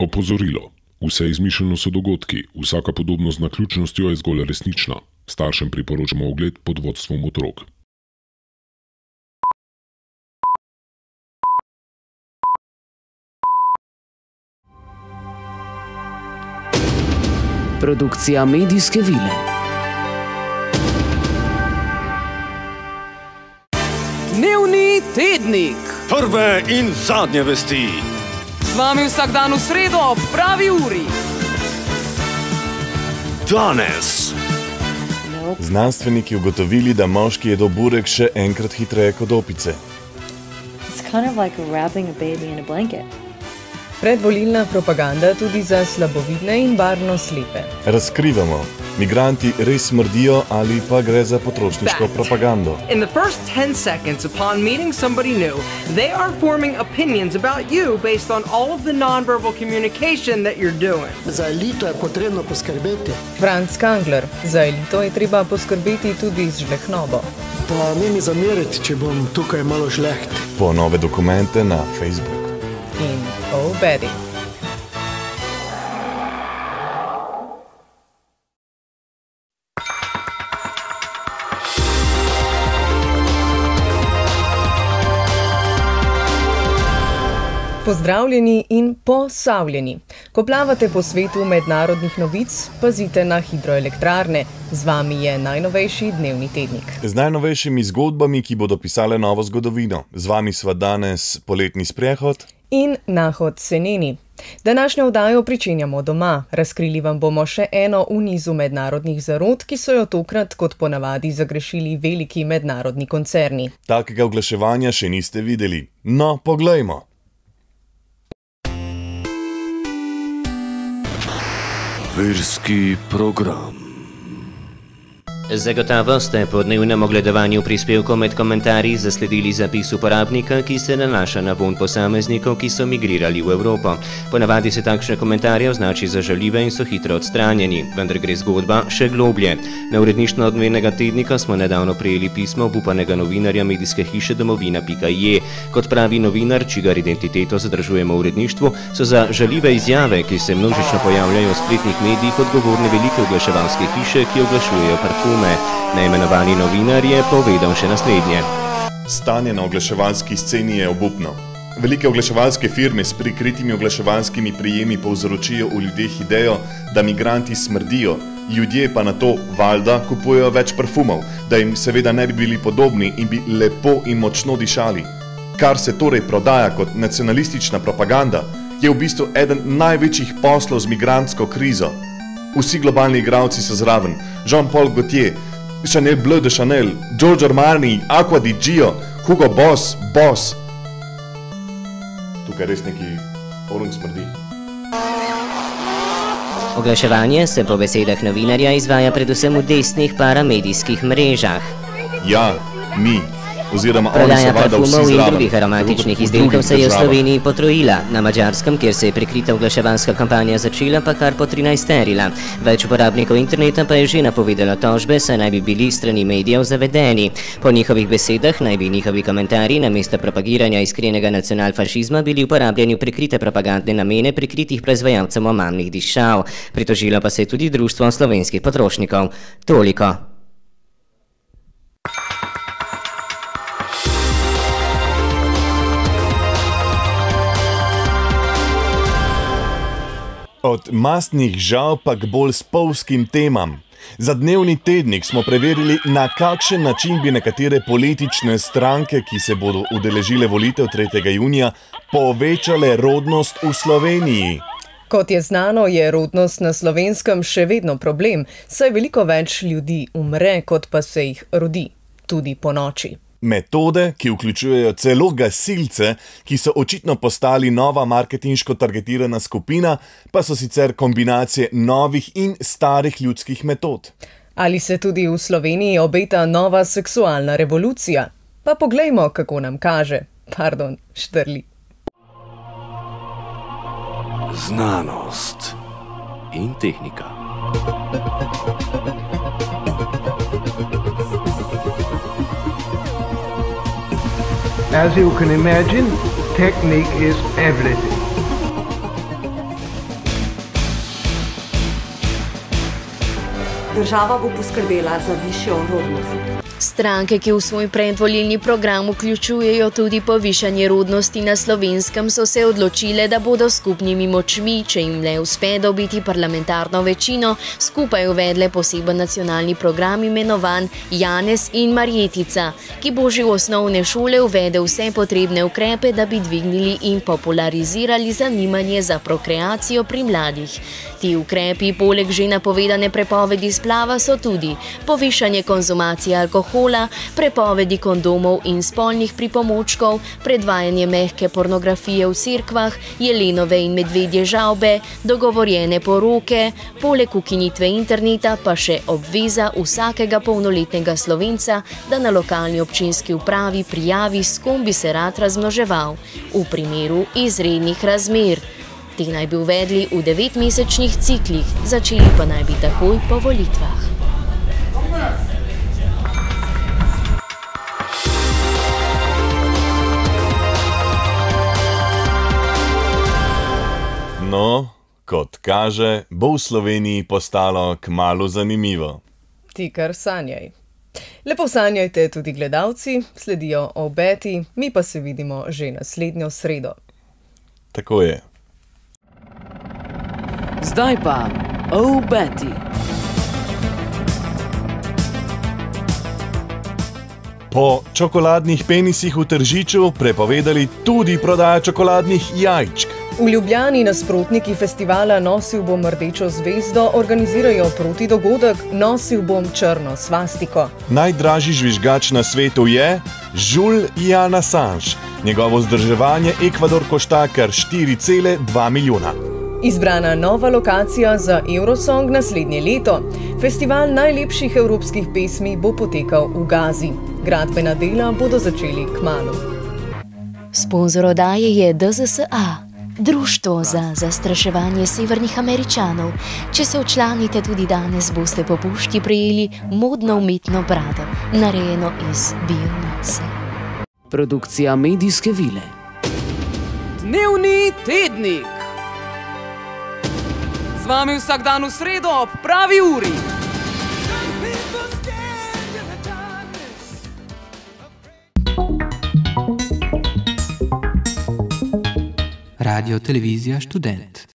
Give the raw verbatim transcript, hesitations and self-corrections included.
Opozorilo. Vse izmišljeno so dogodki, vsaka podobnost z naključnostjo je zgolj resnična. Staršem priporočamo ogled pod vodstvom otrok. Produkcija medijske vile. Dnevni tednik. Prve in zadnje vesti. Z vami vsak dan v sredo ob pravi uri. Danes. Znanstveniki ugotovili, da moški jedo burek še enkrat hitreje kot opice. It's kind of like wrapping a baby in a blanket. Predvolilna propaganda tudi za slabovidne in barvno slepe. Razkrivamo, migranti res smrdijo ali pa gre za potrošniško propagando. In the first ten seconds upon meeting somebody new, they are forming opinions about you based on all of the nonverbal communication that you're doing. Za elito je potrebno poskrbeti. Franz Kangler, za elito je treba poskrbeti tudi z žlehnobo. Pa ne mi zameriti, če bom tukaj malo žleht. Po nove dokumente na Facebook. In oh, Betty. Pozdravljeni in posavljeni. Ko plavate po svetu mednarodnih novic, pazite na hidroelektrarne. Z vami je najnovejši dnevni tednik. Z najnovejšimi zgodbami, ki bodo pisale novo zgodovino. Z vami sva danes Poletni sprehod in Nahod Seneni. Današnjo oddajo pričenjamo doma. Razkrili vam bomo še eno v nizu mednarodnih zarot, ki so jo tokrat kot ponavadi zagrešili veliki mednarodni koncerni. Takega oglaševanja še niste videli. No, poglejmo. Verski program. Zagotovo ste po dnevnem ogledovanju prispevkov med komentarji zasledili zapis uporabnika, ki se nanaša na vonj posameznikov, ki so migrirali v Evropo. Ponavadi se takšne komentarje označi za žaljive in so hitro odstranjeni, vendar gre zgodba še globlje. Na uredništvo odmernega tednika smo nedavno prejeli pismo obupanega novinarja medijske hiše domovina pika je. Kot pravi novinar, čigar identiteto zadržujemo v uredništvu, so za žaljive izjave, ki se množično pojavljajo v spletnih medijih, odgovorne velike oglaševalske hiše, ki oglašujejo parfume. Neimenovani novinar je povedal še naslednje. Stanje na oglaševalski sceni je obupno. Velike oglaševalske firme s prikritimi oglaševalskimi prijemi povzročijo v ljudeh idejo, da migranti smrdijo, ljudje pa na to valjda kupujejo več parfumov, da jim seveda ne bi bili podobni in bi lepo in močno dišali. Kar se torej prodaja kot nacionalistična propaganda, je v bistvu eden največjih poslov z migrantsko krizo. Vsi globalni igralci so zraven. Jean-Paul Gaultier, Chanel Bleu de Chanel, Giorgio Armani, Aqua di Gio, Hugo Boss, Boss. Tukaj res neki orang smrdi. Oglaševanje se po besedah novinarja izvaja predvsem v desnih paramedijskih mrežah. Ja, mi. Prodaja parfumov in drugih aromatičnih izdelkov se je v Sloveniji potrojila. Na Madžarskem, kjer se je prikrita oglaševalska kampanja začela, pa kar po trinajsterila. Več uporabnikov interneta pa je že napovedalo tožbe, saj naj bi bili strani medijev zavedeni. Po njihovih besedah naj bi njihovi komentarji namesto propagiranja iskrenega nacionalfašizma bili uporabljeni v prikrite propagandne namene prikritih proizvajalcev omamnih dišav. Pritožilo pa se je tudi Društvo slovenskih potrošnikov. Toliko. Od mastnih žal pa k bolj spolskim temam. Za dnevni tednik smo preverili, na kakšen način bi nekatere politične stranke, ki se bodo udeležile volitev tretjega junija, povečale rodnost v Sloveniji. Kot je znano, je rodnost na Slovenskem še vedno problem, saj veliko več ljudi umre, kot pa se jih rodi, tudi po noči. Metode, ki vključujejo celo gasilce, ki so očitno postali nova marketinško targetirana skupina, pa so sicer kombinacije novih in starih ljudskih metod. Ali se tudi v Sloveniji obeta nova seksualna revolucija? Pa poglejmo, kako nam kaže. Pardon, Štrli. Znanost in tehnika. As you can imagine, technique is everything. Država bo poskrbela za višjo rodnost. Stranke, ki v svoj predvolilni program vključujejo tudi povišanje rodnosti na Slovenskem, so se odločile, da bodo skupnimi močmi, če jim ne uspe dobiti parlamentarno večino, skupaj uvedle poseben nacionalni program imenovan Janez in Marjetica, ki bo že v osnovne šole uvedel vse potrebne ukrepe, da bi dvignili in popularizirali zanimanje za prokreacijo pri mladih. Ti ukrepi, poleg že napovedane prepovedi splava, so tudi povišanje konzumacije alkohola, prepovedi kondomov in spolnih pripomočkov, predvajanje mehke pornografije v cerkvah, jelenove in medvedje žavbe, dogovorjene poroke, poleg ukinitve interneta pa še obveza vsakega polnoletnega Slovenca, da na lokalni občinski upravi prijavi, s kom bi se rad razmnoževal, v primeru izrednih razmer. Te naj bi uvedli v devetmesečnih ciklih, začeli pa naj bi takoj po volitvah. No, kot kaže, bo v Sloveniji postalo kmalu zanimivo. Ti kar sanjaj. Lepo sanjajte tudi gledalci, sledijo obeti, mi pa se vidimo že naslednjo sredo. Tako je. Zdaj pa obeti. Po čokoladnih penisih v Tržiču prepovedali tudi prodajo čokoladnih jajčk. V Ljubljani nasprotniki festivala Nosil bom rdečo zvezdo organizirajo protidogodek Nosil bom črno svastiko. Najdražji žvižgač na svetu je Julian Assange. Njegovo vzdrževanje Ekvador košta kar štiri cele dva milijona. Izbrana nova lokacija za Eurosong naslednje leto. Festival najlepših evropskih pesmi bo potekal v Gazi. Gradbena dela bodo začeli kmalu. Sponzor oddaje je D Z S A, Društvo za zastraševanje severnih Američanov. Če se včlanite tudi danes, boste po pošti prejeli modno umetno brado, narejeno iz biomase. Produkcija medijske vile. Dnevni tednik. Z vami vsak dan v sredo ob pravi uri. Radio Televizija Študent.